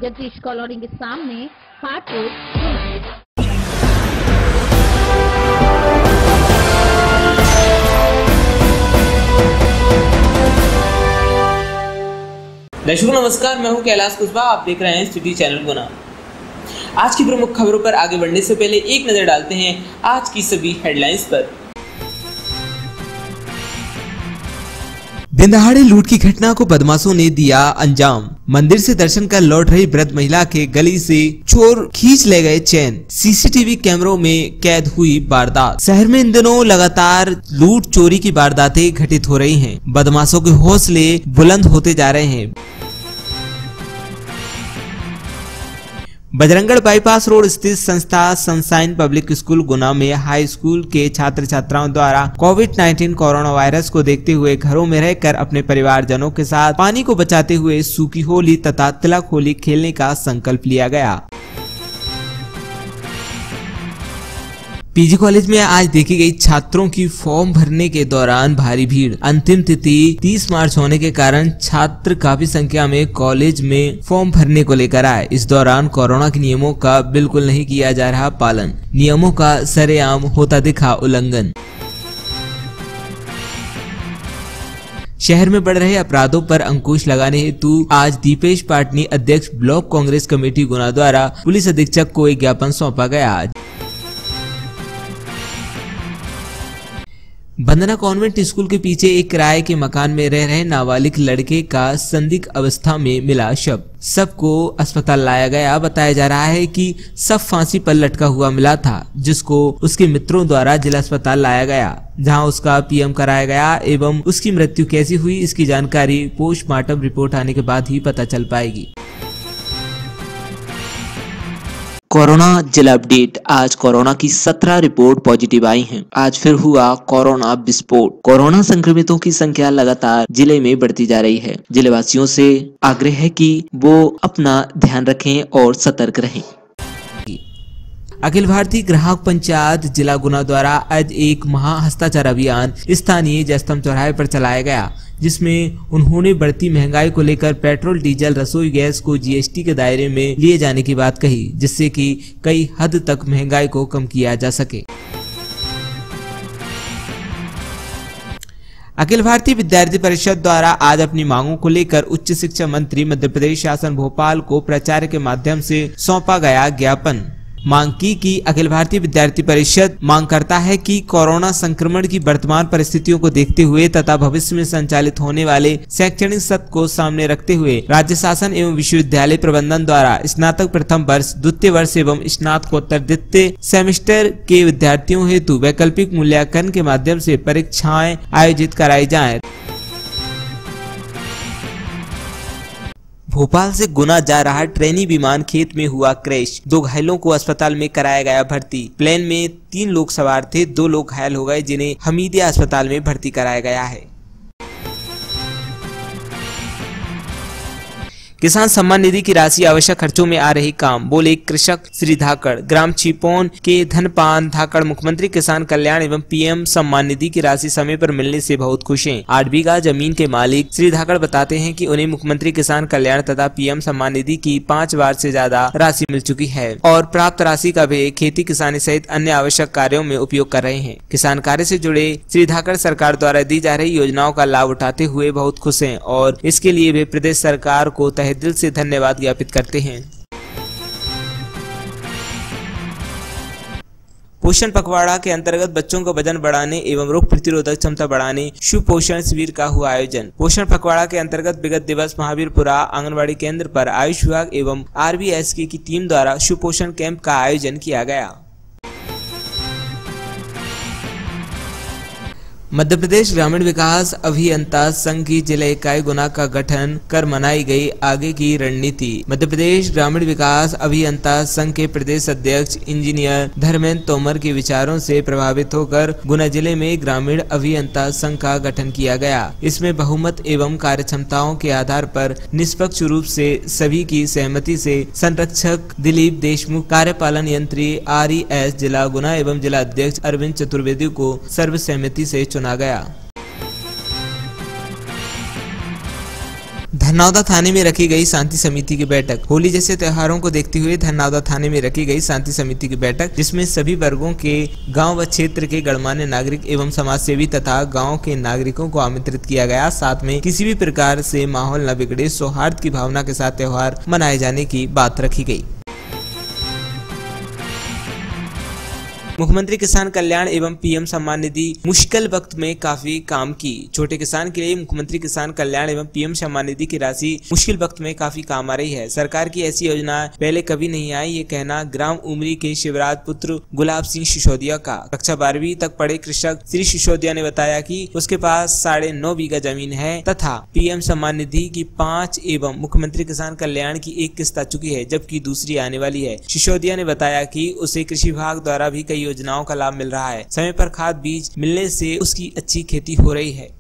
Jagdish colony के सामने part road. दर्शकों नमस्कार, मैं हूं कैलाश कुशवाहा। आप देख रहे हैं सिटी चैनल गुना। आज की प्रमुख खबरों पर आगे बढ़ने से पहले एक नजर डालते हैं आज की सभी हेडलाइंस पर। दिनदहाड़े लूट की घटना को बदमाशों ने दिया अंजाम। मंदिर से दर्शन कर लौट रही वृद्ध महिला के गली से चोर खींच ले गए चैन। सीसीटीवी कैमरों में कैद हुई वारदात। शहर में इन दिनों लगातार लूट चोरी की वारदातें घटित हो रही हैं। बदमाशों के हौसले बुलंद होते जा रहे हैं। बजरंगगढ़ बाईपास रोड स्थित संस्था सनशाइन पब्लिक स्कूल गुना में हाई स्कूल के छात्र छात्राओं द्वारा कोविड-19 कोरोना वायरस को देखते हुए घरों में रहकर अपने परिवारजनों के साथ पानी को बचाते हुए सूखी होली तथा तिलक होली खेलने का संकल्प लिया गया। पीजी कॉलेज में आज देखी गई छात्रों की फॉर्म भरने के दौरान भारी भीड़। अंतिम तिथि 30 मार्च होने के कारण छात्र काफी संख्या में कॉलेज में फॉर्म भरने को लेकर आए। इस दौरान कोरोना के नियमों का बिल्कुल नहीं किया जा रहा पालन। नियमों का सरेआम होता दिखा उल्लंघन। शहर में बढ़ रहे अपराधों पर अंकुश लगाने हेतु आज दीपेश पाटनी अध्यक्ष ब्लॉक कांग्रेस कमेटी गुना द्वारा पुलिस अधीक्षक को एक ज्ञापन सौंपा गया। बंदना कॉन्वेंट स्कूल के पीछे एक किराए के मकान में रह रहे नाबालिग लड़के का संदिग्ध अवस्था में मिला शव। सबको अस्पताल लाया गया। बताया जा रहा है कि सब फांसी पर लटका हुआ मिला था, जिसको उसके मित्रों द्वारा जिला अस्पताल लाया गया, जहां उसका पीएम कराया गया एवं उसकी मृत्यु कैसी हुई इसकी जानकारी पोस्टमार्टम रिपोर्ट आने के बाद ही पता चल पाएगी। कोरोना जिला अपडेट। आज कोरोना की 17 रिपोर्ट पॉजिटिव आई हैं। आज फिर हुआ कोरोना विस्फोट। कोरोना संक्रमितों की संख्या लगातार जिले में बढ़ती जा रही है। जिले वासियों से आग्रह है कि वो अपना ध्यान रखें और सतर्क रहें। अखिल भारतीय ग्राहक पंचायत जिला गुना द्वारा आज एक महा हस्ताक्षर अभियान स्थानीय जयस्तंभ चौराहे पर चलाया गया, जिसमें उन्होंने बढ़ती महंगाई को लेकर पेट्रोल, डीजल, रसोई गैस को जीएसटी के दायरे में लिए जाने की बात कही, जिससे कि कई हद तक महंगाई को कम किया जा सके। अखिल भारतीय विद्यार्थी परिषद द्वारा आज अपनी मांगों को लेकर उच्च शिक्षा मंत्री मध्य प्रदेश शासन भोपाल को प्राचार्य के माध्यम से सौंपा गया ज्ञापन। मांग की कि अखिल भारतीय विद्यार्थी परिषद मांग करता है कि कोरोना संक्रमण की वर्तमान परिस्थितियों को देखते हुए तथा भविष्य में संचालित होने वाले शैक्षणिक सत्र को सामने रखते हुए राज्य शासन एवं विश्वविद्यालय प्रबंधन द्वारा स्नातक प्रथम वर्ष, द्वितीय वर्ष एवं स्नातकोत्तर द्वितीय सेमेस्टर के विद्यार्थियों हेतु वैकल्पिक मूल्यांकन के माध्यम से परीक्षाएं आयोजित कराई जाए। भोपाल से गुना जा रहा ट्रेनी विमान खेत में हुआ क्रैश। 2 घायलों को अस्पताल में कराया गया भर्ती। प्लेन में 3 लोग सवार थे, 2 लोग घायल हो गए, जिन्हें हमीदिया अस्पताल में भर्ती कराया गया है। किसान सम्मान निधि की राशि आवश्यक खर्चों में आ रही काम, बोले कृषक श्री धाकड़। ग्राम छिपोन के धनपान धाकड़ मुख्यमंत्री किसान कल्याण एवं पीएम सम्मान निधि की राशि समय पर मिलने से बहुत खुश हैं। 8 बीघा जमीन के मालिक श्री धाकड़ बताते हैं कि उन्हें मुख्यमंत्री किसान कल्याण तथा पीएम सम्मान निधि की 5 बार से ज्यादा राशि मिल चुकी है और प्राप्त राशि का वे खेती किसानी सहित अन्य आवश्यक कार्यों में उपयोग कर रहे हैं। किसान कार्य से जुड़े श्री धाकड़ सरकार द्वारा दी जा रही योजनाओं का लाभ उठाते हुए बहुत खुश हैं और इसके लिए वे प्रदेश सरकार को दिल से धन्यवाद ज्ञापित करते हैं। पोषण पखवाड़ा के अंतर्गत बच्चों का वजन बढ़ाने एवं रोग प्रतिरोधक क्षमता बढ़ाने सुपोषण शिविर का हुआ आयोजन। पोषण पखवाड़ा के अंतर्गत विगत दिवस महावीरपुरा आंगनबाड़ी केंद्र पर आयुष विभाग एवं आरबीएसके की टीम द्वारा सुपोषण कैंप का आयोजन किया गया। मध्य प्रदेश ग्रामीण विकास अभियंता संघ की जिला इकाई गुना का गठन कर मनाई गई आगे की रणनीति। मध्य प्रदेश ग्रामीण विकास अभियंता संघ के प्रदेश अध्यक्ष इंजीनियर धर्मेंद्र तोमर के विचारों से प्रभावित होकर गुना जिले में ग्रामीण अभियंता संघ का गठन किया गया। इसमें बहुमत एवं कार्यक्षमताओं के आधार पर निष्पक्ष रूप से सभी की सहमति से संरक्षक दिलीप देशमुख, कार्यपालन यंत्री RES जिला गुना एवं जिला अध्यक्ष अरविंद चतुर्वेदी को सर्वसहमति से चुना गया। धनौदा थाने में रखी गई शांति समिति की बैठक। होली जैसे त्योहारों को देखते हुए धनौदा थाने में रखी गई शांति समिति की बैठक, जिसमें सभी वर्गों के गांव व क्षेत्र के गणमान्य नागरिक एवं समाजसेवी तथा गांव के नागरिकों को आमंत्रित किया गया। साथ में किसी भी प्रकार से माहौल न बिगड़े, सौहार्द की भावना के साथ त्योहार मनाए जाने की बात रखी गई। मुख्यमंत्री किसान कल्याण एवं पीएम सम्मान निधि मुश्किल वक्त में काफी काम की। छोटे किसान के लिए मुख्यमंत्री किसान कल्याण एवं पीएम सम्मान निधि की राशि मुश्किल वक्त में काफी काम आ रही है। सरकार की ऐसी योजना पहले कभी नहीं आई, ये कहना ग्राम उमरी के शिवराज पुत्र गुलाब सिंह सिसोदिया का। कक्षा 12वीं तक पढ़े कृषक श्री सिसोदिया ने बताया कि उसके पास 9.5 बीघा जमीन है तथा पीएम सम्मान निधि की 5 एवं मुख्यमंत्री किसान कल्याण की 1 किस्त आ चुकी है, जबकि दूसरी आने वाली है। सिसोदिया ने बताया कि उसे कृषि विभाग द्वारा भी कई योजनाओं का लाभ मिल रहा है। समय पर खाद बीज मिलने से उसकी अच्छी खेती हो रही है।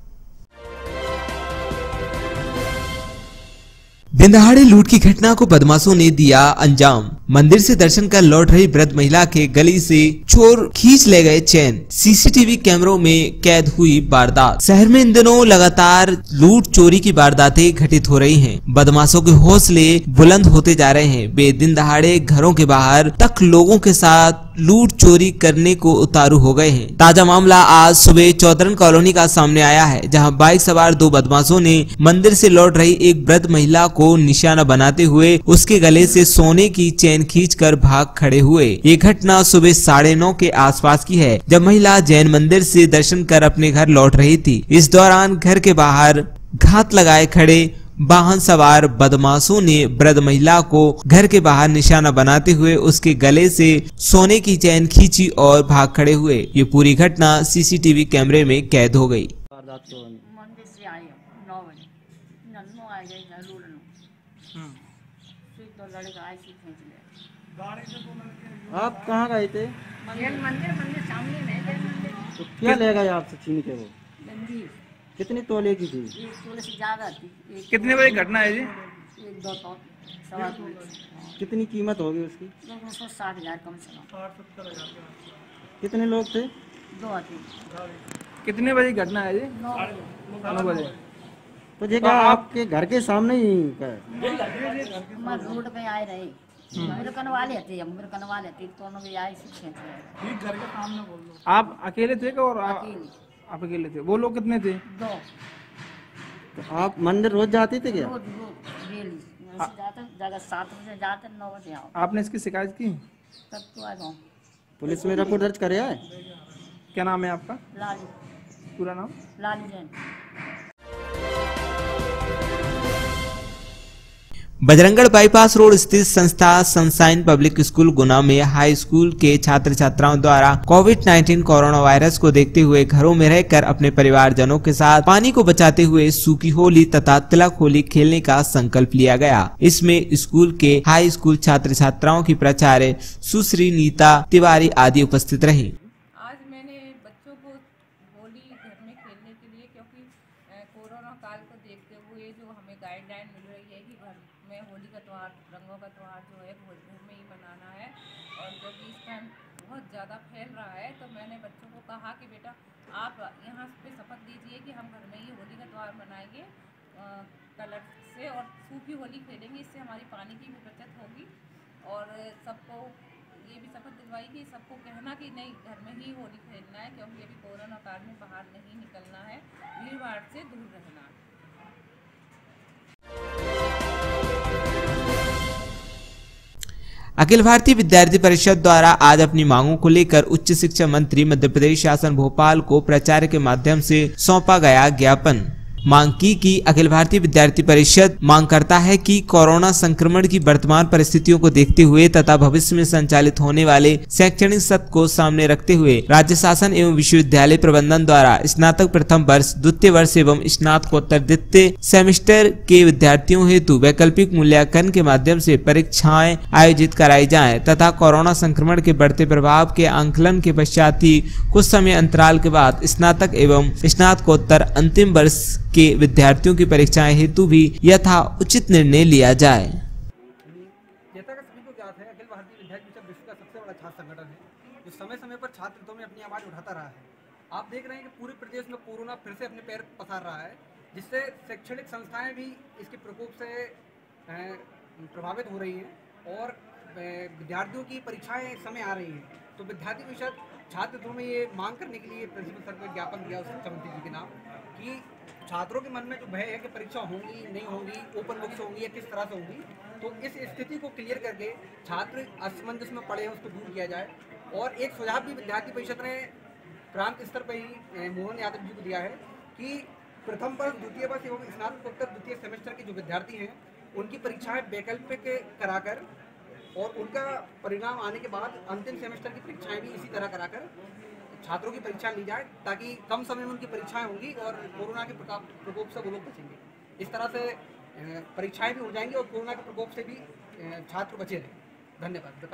दिनदहाड़े लूट की घटना को बदमाशों ने दिया अंजाम। मंदिर से दर्शन कर लौट रही वृद्ध महिला के गली से चोर खींच ले गए चैन। सीसीटीवी कैमरों में कैद हुई वारदात। शहर में इन दिनों लगातार लूट चोरी की वारदातें घटित हो रही हैं। बदमाशों के हौसले बुलंद होते जा रहे हैं। वे दिन दहाड़े घरों के बाहर तक लोगों के साथ लूट चोरी करने को उतारू हो गए हैं। ताजा मामला आज सुबह चौधरन कॉलोनी का सामने आया है, जहां बाइक सवार 2 बदमाशों ने मंदिर से लौट रही एक वृद्ध महिला को निशाना बनाते हुए उसके गले से सोने की चैन खींचकर भाग खड़े हुए। ये घटना सुबह 9:30 के आसपास की है, जब महिला जैन मंदिर से दर्शन कर अपने घर लौट रही थी। इस दौरान घर के बाहर घात लगाए खड़े वाहन सवार बदमाशों ने वृद्ध महिला को घर के बाहर निशाना बनाते हुए उसके गले से सोने की चैन खींची और भाग खड़े हुए। ये पूरी घटना सीसीटीवी कैमरे में कैद हो गई। मंदिर से आए 9 बजे नन्नू आ गए घर लूटने। फिर 2 लड़के आए से खींच ले। आप कहाँ गए थे? मंदिर सामने में है मंदिर। तो क्या ले गए आपसे छीन के वो? मंदिर कितनी तोले की थी? 1 तोले से ज्यादा थी। कितने बजे घटना है जी? 1-2 तो सवा तोले। कितनी कीमत होगी उसकी? 260,000 कम से कम। कितने लोग थे? 2 आदमी। कितने बजे घटना है जी? 9 बजे। तो जगह आपके घर के सामने ही है? हम रोड पे आए रहे, मेरे कनवा लेते दोनों भी आए से खींच रहे। आप अकेले थे क्या? और अकेले आप अकेले थे? वो लोग कितने थे? 2। तो आप मंदिर रोज जाते थे क्या? रोज डेली यहाँ से जाते जगह 7 बजे जाते 9 बजे आओ। आपने इसकी शिकायत की? तब तो आ जाओ। पुलिस में रिपोर्ट दर्ज करे है? क्या नाम है आपका? लाली पूरा नाम? लाली जैन। बजरंगगढ़ बाईपास रोड स्थित संस्था सनशाइन पब्लिक स्कूल गुना में हाई स्कूल के छात्र छात्राओं द्वारा कोविड-19 कोरोना वायरस को देखते हुए घरों में रहकर अपने परिवारजनों के साथ पानी को बचाते हुए सूखी होली तथा तिलक होली खेलने का संकल्प लिया गया। इसमें स्कूल के हाई स्कूल छात्र छात्राओं की प्राचार्य सुश्री नीता तिवारी आदि उपस्थित रही। आज मैंने बच्चों को होली घर में खेलने के लिए, क्योंकि कोरोना काल को देखते हुए जो हमें गाइडलाइन मिल रही है कि घर में होली का त्यौहार, रंगों का त्यौहार जो है वो घर में ही मनाना है, और जब इस टाइम बहुत ज़्यादा फैल रहा है तो मैंने बच्चों को कहा कि बेटा आप यहाँ पे शपथ लीजिए कि हम घर में ही होली का त्यौहार मनाएंगे कलर से, और सूखी होली खेलेंगे। इससे हमारी पानी की भी बचत होगी, और सबको ये भी शपथ दिलवाई कि सबको कहना कि नहीं घर में ही होली खेलना है, क्योंकि अभी कोरोना काल में बाहर नहीं निकलना है, भीड़ भाड़ से दूर रहना है। अखिल भारतीय विद्यार्थी परिषद द्वारा आज अपनी मांगों को लेकर उच्च शिक्षा मंत्री मध्य प्रदेश शासन भोपाल को प्राचार्य के माध्यम से सौंपा गया ज्ञापन। मांग की कि अखिल भारतीय विद्यार्थी परिषद मांग करता है कि कोरोना संक्रमण की वर्तमान परिस्थितियों को देखते हुए तथा भविष्य में संचालित होने वाले शैक्षणिक सत्र को सामने रखते हुए राज्य शासन एवं विश्वविद्यालय प्रबंधन द्वारा स्नातक प्रथम वर्ष, द्वितीय वर्ष एवं स्नातकोत्तर द्वितीय सेमेस्टर के विद्यार्थियों हेतु वैकल्पिक मूल्यांकन के माध्यम से परीक्षाएं आयोजित कराई जाएं तथा कोरोना संक्रमण के बढ़ते प्रभाव के आंकलन के पश्चात ही कुछ समय अंतराल के बाद स्नातक एवं स्नातकोत्तर अंतिम वर्ष के विद्यार्थियों की परीक्षाएं हेतु भी यथा उचित निर्णय लिया जाए। जैसा कि सभी को ज्ञात है, अखिल भारतीय विद्यार्थी परिषद विश्व का सबसे बड़ा छात्र संगठन है, जो समय समय पर छात्र हितों में अपनी आवाज़ उठाता रहा है। आप देख रहे हैं कि पूरे प्रदेश में कोरोना फिर से अपने पैर पसार रहा है। जिससे शैक्षणिक संस्थाएं भी इसके प्रकोप से प्रभावित हो रही हैं और विद्यार्थियों की परीक्षाएं इस समय आ रही हैं। तो विद्यार्थी परिषद छात्र हितों में ये मांग करने के लिए प्रिंसिपल सर को ज्ञापन दिया शिक्षा मंत्री जी के नाम कि छात्रों के मन में जो भय है कि परीक्षा होंगी नहीं होंगी, ओपन बुक से होंगी या किस तरह से होंगी, तो इस स्थिति को क्लियर करके छात्र असमंजस में पड़े हैं उसको दूर किया जाए। और एक सुझाव भी विद्यार्थी परिषद ने प्रांत स्तर पर ही मोहन यादव जी को दिया है कि प्रथम वर्ष, द्वितीय वर्ष एवं स्नातकोत्तर द्वितीय सेमेस्टर के जो विद्यार्थी हैं उनकी परीक्षाएं वैकल्पिक कराकर और उनका परिणाम आने के बाद अंतिम सेमेस्टर की परीक्षाएं भी इसी तरह कराकर छात्रों की परीक्षा ली जाए, ताकि कम समय में उनकी परीक्षाएं होंगी और कोरोना के प्रकोप से वो लोग बचेंगे। इस तरह से परीक्षाएं भी हो जाएंगी और कोरोना के प्रकोप से भी छात्र बचे रहें। धन्यवाद।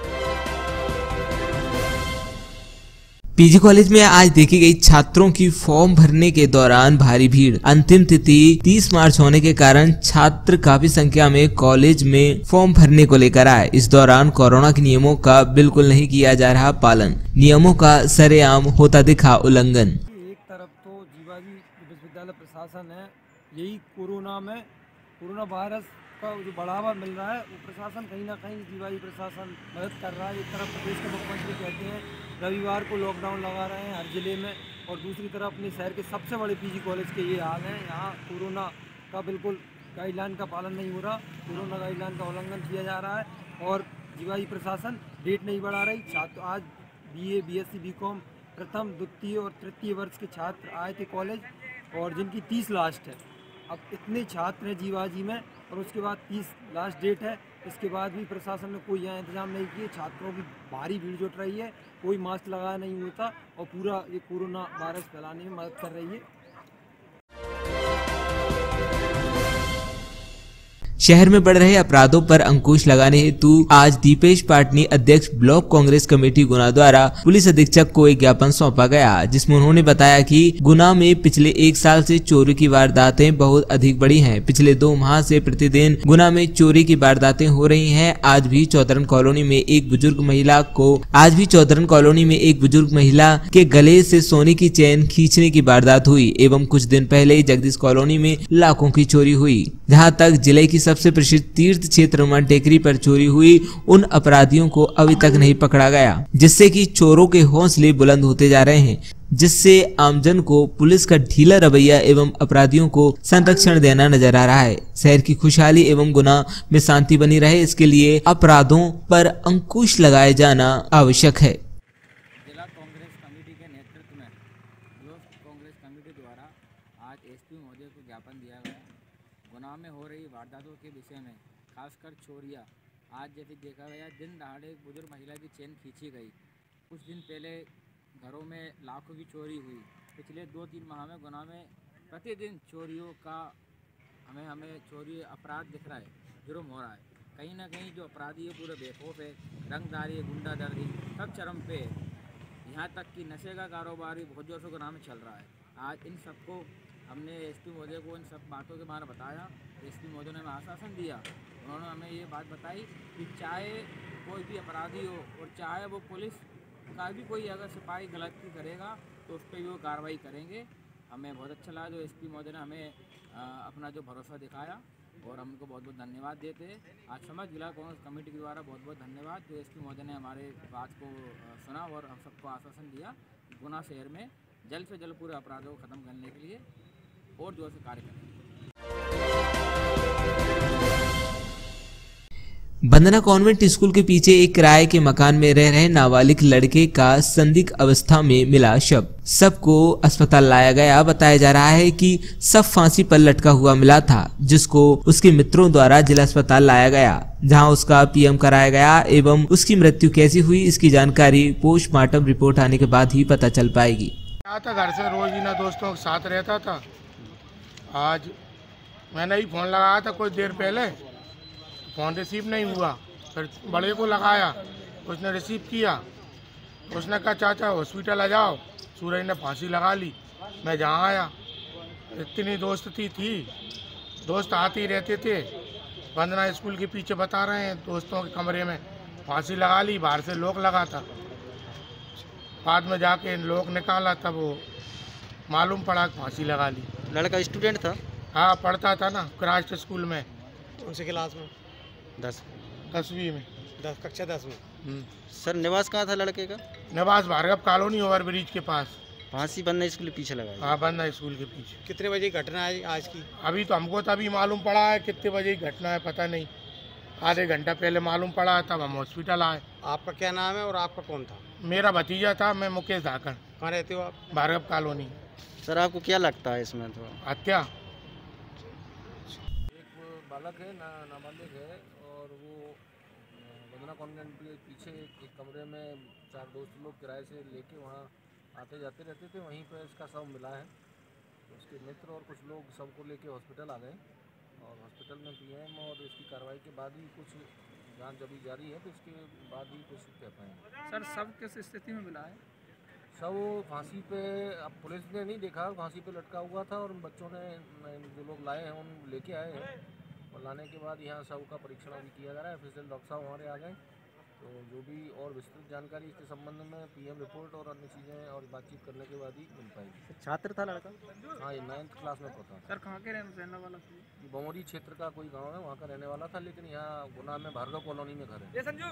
पीजी कॉलेज में आज देखी गई छात्रों की फॉर्म भरने के दौरान भारी भीड़। अंतिम तिथि 30 मार्च होने के कारण छात्र काफी संख्या में कॉलेज में फॉर्म भरने को लेकर आए। इस दौरान कोरोना के नियमों का बिल्कुल नहीं किया जा रहा पालन, नियमों का सरेआम होता दिखा उल्लंघन। एक तरफ तो जीवाजी विश्वविद्यालय प्रशासन है, यही कोरोना वायरस का जो बढ़ावा मिल रहा है वो प्रशासन कहीं ना कहीं जीवाजी प्रशासन मदद कर रहा है। एक तरफ प्रदेश के मुख्यमंत्री कहते हैं रविवार को लॉकडाउन लगा रहे हैं हर जिले में, और दूसरी तरफ अपने शहर के सबसे बड़े पीजी कॉलेज के ये हाल है। यहाँ कोरोना का बिल्कुल गाइडलाइन का पालन नहीं हो रहा, कोरोना गाइडलाइन का उल्लंघन किया जा रहा है और जीवाजी प्रशासन डेट नहीं बढ़ा रही। छात्र आज BA, BSc, BCom प्रथम, द्वितीय और तृतीय वर्ष के छात्र आए थे कॉलेज और जिनकी 30 लास्ट है। अब इतने छात्र हैं जीवाजी में और उसके बाद 30 लास्ट डेट है, इसके बाद भी प्रशासन ने कोई यहाँ इंतजाम नहीं किए। छात्रों की भारी भीड़ जुट रही है, कोई मास्क लगाया नहीं होता और पूरा ये कोरोना वायरस फैलाने में मदद कर रही है। शहर में बढ़ रहे अपराधों पर अंकुश लगाने हेतु आज दीपेश पाटनी अध्यक्ष ब्लॉक कांग्रेस कमेटी गुना द्वारा पुलिस अधीक्षक को एक ज्ञापन सौंपा गया, जिसमें उन्होंने बताया कि गुना में पिछले 1 साल से चोरी की वारदातें बहुत अधिक बढ़ी हैं। पिछले 2 माह से प्रतिदिन गुना में चोरी की वारदातें हो रही हैं। आज भी चौधरन कॉलोनी में एक बुजुर्ग महिला के गले से सोने की चेन खींचने की वारदात हुई एवं कुछ दिन पहले जगदीश कॉलोनी में लाखों की चोरी हुई। जहाँ तक जिले की सबसे प्रसिद्ध तीर्थ क्षेत्र हनुमान टेकरी पर चोरी हुई, उन अपराधियों को अभी तक नहीं पकड़ा गया, जिससे कि चोरों के हौसले बुलंद होते जा रहे हैं, जिससे आमजन को पुलिस का ढीला रवैया एवं अपराधियों को संरक्षण देना नजर आ रहा है। शहर की खुशहाली एवं गुना में शांति बनी रहे, इसके लिए अपराधों पर अंकुश लगाए जाना आवश्यक है। जिला कांग्रेस कमेटी के नेतृत्व में ब्लॉक कांग्रेस कमेटी द्वारा आज SP महोदय को ज्ञापन दिया गया। गुना में हो रही वारदातों के विषय में, खासकर चोरियां आज जैसे देखा गया, दिन दहाड़े बुजुर्ग महिला की चेन खींची गई। कुछ दिन पहले घरों में लाखों की चोरी हुई। पिछले 2-3 माह में गुना में प्रतिदिन चोरियों का हमें चोरी अपराध दिख रहा है, जुर्म हो रहा है। कहीं ना कहीं जो अपराधी है पूरे बेखौफ है, रंगदारी, गुंडागर्दी सब चरम पे है। यहाँ तक कि नशे का कारोबार भी बहुत जोर से गुना में चल रहा है। आज इन सबको हमने SP महोदय को इन सब बातों के बारे में बताया। SP महोदय ने हमें आश्वासन दिया, उन्होंने हमें ये बात बताई कि चाहे कोई भी अपराधी हो और चाहे वो पुलिस का भी कोई अगर सिपाही गलती करेगा तो उस पर भी वो कार्रवाई करेंगे। हमें बहुत अच्छा लगा जो SP महोदय ने हमें अपना जो भरोसा दिखाया और हम उनको बहुत बहुत धन्यवाद देते हैं। आज समझ जिला कांग्रेस कमेटी के द्वारा बहुत बहुत धन्यवाद जो SP महोदय ने हमारे बात को सुना और हम सबको आश्वासन दिया गुना शहर में जल्द से जल्द पूरे अपराधों को ख़त्म करने के लिए और जोर से कार्य करेंगे। बंदना कॉन्वेंट स्कूल के पीछे एक किराए के मकान में रह रहे नाबालिग लड़के का संदिग्ध अवस्था में मिला शव। सबको अस्पताल लाया गया। बताया जा रहा है कि सब फांसी पर लटका हुआ मिला था, जिसको उसके मित्रों द्वारा जिला अस्पताल लाया गया, जहां उसका PM कराया गया एवं उसकी मृत्यु कैसी हुई इसकी जानकारी पोस्टमार्टम रिपोर्ट आने के बाद ही पता चल पाएगी। घर से रोज ही ना दोस्तों के साथ रहता था। आज मैंने ही फोन लगाया था कुछ देर पहले, फ़ोन रिसीव नहीं हुआ। फिर बड़े को लगाया, उसने रिसीव किया। उसने कहा चाचा हॉस्पिटल आ जाओ, सूरज ने फांसी लगा ली। मैं जहाँ आया इतनी दोस्ती थी, दोस्त आते ही रहते थे। वंदना स्कूल के पीछे बता रहे हैं दोस्तों के कमरे में फांसी लगा ली, बाहर से लोग लगा था। बाद में जाके लोग निकाला तब वो मालूम पड़ा कि फांसी लगा ली। लड़का स्टूडेंट था? हाँ, पढ़ता था ना क्रास्ट स्कूल में। कौन सी क्लास में? 10वीं में। कक्षा 10 में। सर निवास कहाँ था लड़के का? निवास भार्गव कॉलोनी ओवर ब्रिज के पास। फांसी बन्ना स्कूल के पीछे लगा? हाँ, बन्ना स्कूल के पीछे। कितने बजे की घटना है आज की? अभी तो हमको तभी मालूम पड़ा है, कितने बजे की घटना है पता नहीं। आधे घंटा पहले मालूम पड़ा, तब हम हॉस्पिटल आए। आपका क्या नाम है और आपका कौन था? मेरा भतीजा था, मैं मुकेश धाकड़। कहाँ रहते हो आप? भार्गव कॉलोनी। सर आपको क्या लगता है इसमें? तो हत्या। एक बालक है नाबालिग है और वो वंदना कॉन्वेंट के पीछे एक कमरे में 4 दोस्त लोग किराए से लेके वहाँ आते जाते रहते थे। वहीं पर इसका शव मिला है। तो उसके मित्र और कुछ लोग शव को लेके हॉस्पिटल आ गए और हॉस्पिटल में पीएम और इसकी कार्रवाई के बाद ही कुछ जांच अभी जारी है, तो इसके बाद ही कुछ कह पाएंगे। सर शव किस स्थिति में मिला है? शव फांसी पे, अब पुलिस ने नहीं देखा, फांसी पे लटका हुआ था और बच्चों ने जो लोग लाए हैं उन लेके आए हैं और लाने के बाद यहाँ शव का परीक्षण अभी किया जा रहा है। ऑफिशियल डॉक्टर साहब हमारे आ गए, तो जो भी और विस्तृत जानकारी इसके संबंध में पीएम रिपोर्ट और अन्य चीज़ें और बातचीत करने के बाद ही मिल पाएगी। छात्र था लड़का? हाँ, ये 9th क्लास में पढ़ता। सर कहाँ के रहने वाला था? बमोरी क्षेत्र का कोई गांव है, वहाँ का रहने वाला था, लेकिन यहाँ गुना में भार्गव कॉलोनी में घर है। संजू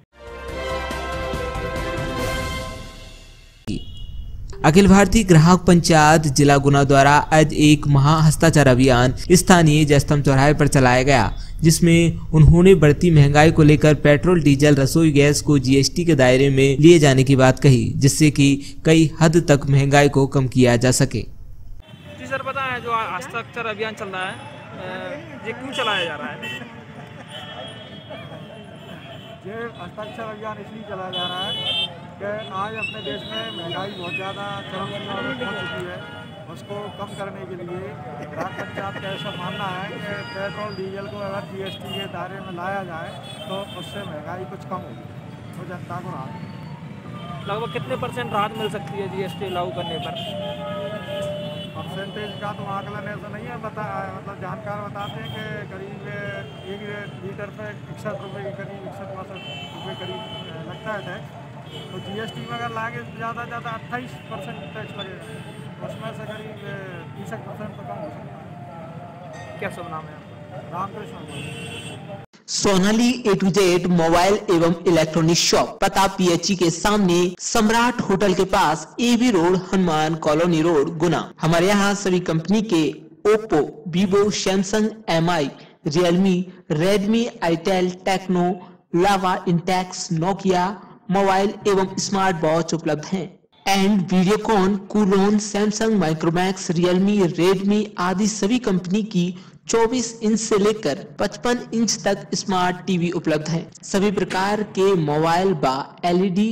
अखिल भारतीय ग्राहक पंचायत जिला गुना द्वारा आज एक महा हस्ताक्षर अभियान स्थानीय जयस्तंभ चौराहे पर चलाया गया, जिसमें उन्होंने बढ़ती महंगाई को लेकर पेट्रोल, डीजल, रसोई गैस को जीएसटी के दायरे में लिए जाने की बात कही, जिससे कि कई हद तक महंगाई को कम किया जा सके। जी सर, बताएं जो हस्ताक्षर अभियान चल रहा है ये क्यों चलाया जा रहा है? ये हस्ताक्षर अभियान इसलिए चलाया जा रहा है कि आज अपने देश में महंगाई बहुत ज़्यादा चरम सीमा पर पहुँच चुकी है। उसको कम करने के लिए ग्राम पंचायत का ऐसा मानना है कि पेट्रोल डीजल को अगर जीएसटी के दायरे में लाया जाए तो उससे महंगाई कुछ कम होगी, तो जनता को राहत। लगभग कितने % राहत मिल सकती है जीएसटी लागू करने पर? परसेंटेज का तो आकलन ऐसा नहीं है, मतलब जानकार बताते हैं कि करीब 1 लीटर पे 61 रुपये के करीब 61-62 रुपये करीब लगता है टैक्स। तो जीएसटी में अगर लाएंगे तो ज़्यादा 28% टैक्स लगेगा, उसमें से करीब 30% तो कम हो सकता है। क्या शुभ नाम है आपका? Ramkrishna. Sonali A to Z mobile एवं इलेक्ट्रॉनिक शॉप, पता PHE के सामने, सम्राट होटल के पास, AB road, Hanuman colony road, Guna. हमारे यहाँ सभी कंपनी के Oppo, Vivo, Samsung, MI, Realme, Redmi, itel, Tecno, Lava, Intex, Nokia mobile एवं स्मार्ट वॉच उपलब्ध हैं। And Videocon, Coolon, Samsung, Micromax, Realme, Redmi आदि सभी कंपनी की 24 इंच से लेकर 55 इंच तक स्मार्ट टीवी उपलब्ध है। सभी प्रकार के मोबाइल व LED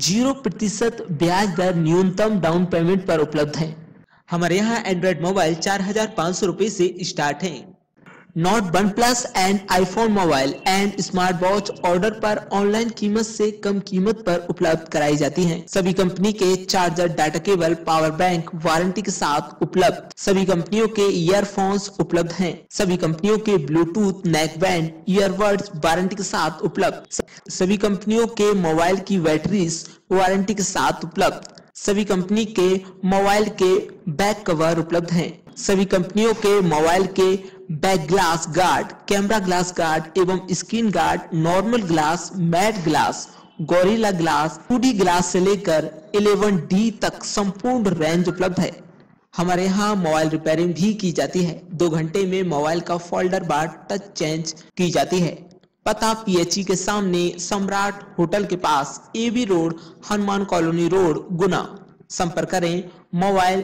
0% ब्याज दर न्यूनतम डाउन पेमेंट पर उपलब्ध है। हमारे यहाँ एंड्रॉइड मोबाइल 4500 रुपए से स्टार्ट है। Note OnePlus and iPhone mobile and smart watch order पर ऑनलाइन कीमत से कम कीमत पर उपलब्ध कराई जाती हैं। सभी कंपनी के charger, data cable, power bank warranty के साथ उपलब्ध। सभी कंपनियों के ईयरफोन्स उपलब्ध हैं। सभी कंपनियों के Bluetooth, neck band, earbuds warranty के साथ उपलब्ध। सभी कंपनियों के मोबाइल की बैटरीज वारंटी के साथ उपलब्ध। सभी कंपनी के मोबाइल के बैक कवर उपलब्ध हैं। सभी कंपनियों के मोबाइल के back glass guard, camera glass guard एवं screen guard, normal glass, matte glass, Gorilla glass, 2D glass से लेकर 11D तक संपूर्ण रेंज उपलब्ध है। हमारे यहाँ मोबाइल रिपेयरिंग भी की जाती है। 2 घंटे में मोबाइल का फोल्डर बार टच चेंज की जाती है। पता PHE के सामने, सम्राट होटल के पास, AB road, Hanuman colony road, Guna. संपर्क करें मोबाइल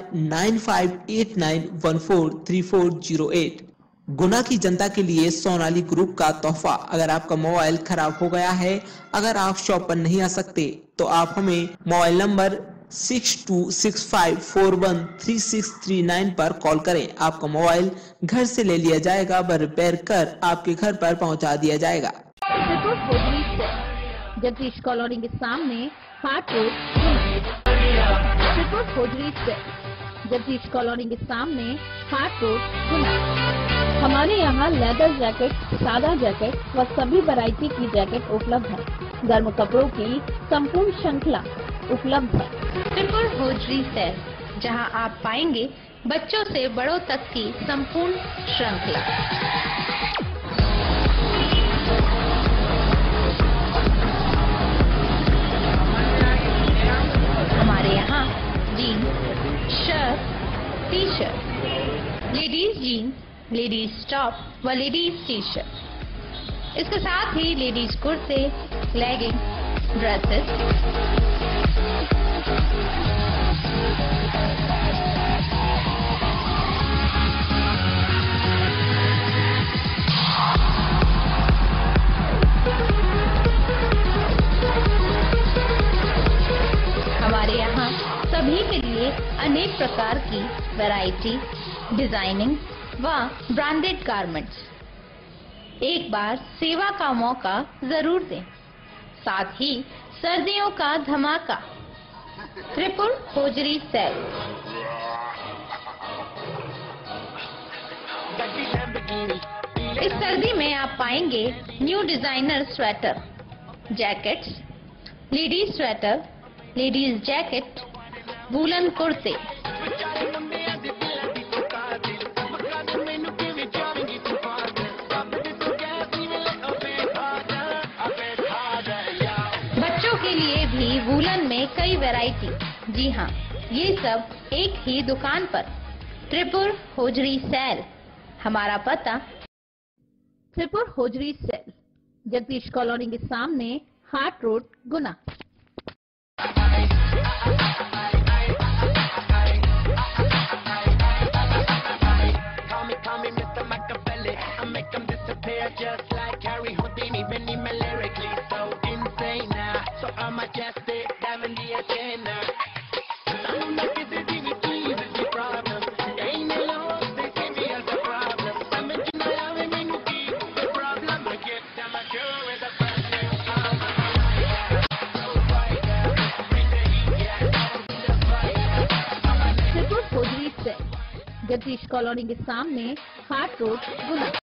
9589143408। गुना की जनता के लिए सोनाली ग्रुप का तोहफा। अगर आपका मोबाइल खराब हो गया है, अगर आप शॉप पर नहीं आ सकते, तो आप हमें मोबाइल नंबर 6265413639 पर कॉल करें। आपका मोबाइल घर से ले लिया जाएगा व रिपेयर कर आपके घर पर पहुंचा दिया जाएगा। जगदीश कॉलोनी के सामने, फाट रोड, जगदीश कॉलोनी के सामने, फाट रोड, हमारे यहाँ लेदर जैकेट, सादा जैकेट व सभी वैरायटी की जैकेट उपलब्ध है। गर्म कपड़ों की संपूर्ण श्रृंखला उपलब्ध है। ट्रिपल होजरी सेल, जहां आप पाएंगे बच्चों से बड़ों तक की संपूर्ण श्रृंखला। हमारे यहाँ jeans, shirt, T shirt, ladies jeans, ladies top व लेडीज टी शर्ट, इसके साथ ही लेडीज कुर्ते, लेगिंग, ड्रेसेस, हमारे यहाँ सभी के लिए अनेक प्रकार की वैरायटी, डिजाइनिंग व ब्रांडेड गारमेंट्स। एक बार सेवा का मौका जरूर दें। साथ ही सर्दियों का धमाका, त्रिपुर होजरी सेल। इस सर्दी में आप पाएंगे new designer sweater, jackets, ladies sweater, ladies jacket, woollen कुर्ते, भी वूलन में कई वैरायटी। जी हाँ, ये सब एक ही दुकान पर। Tripur hosiery sale. हमारा पता Tripur hosiery sale, Jagdish colony के सामने, हाट रोड, गुना। जगदीश कॉलोनी के सामने, हाट रोड, गुना।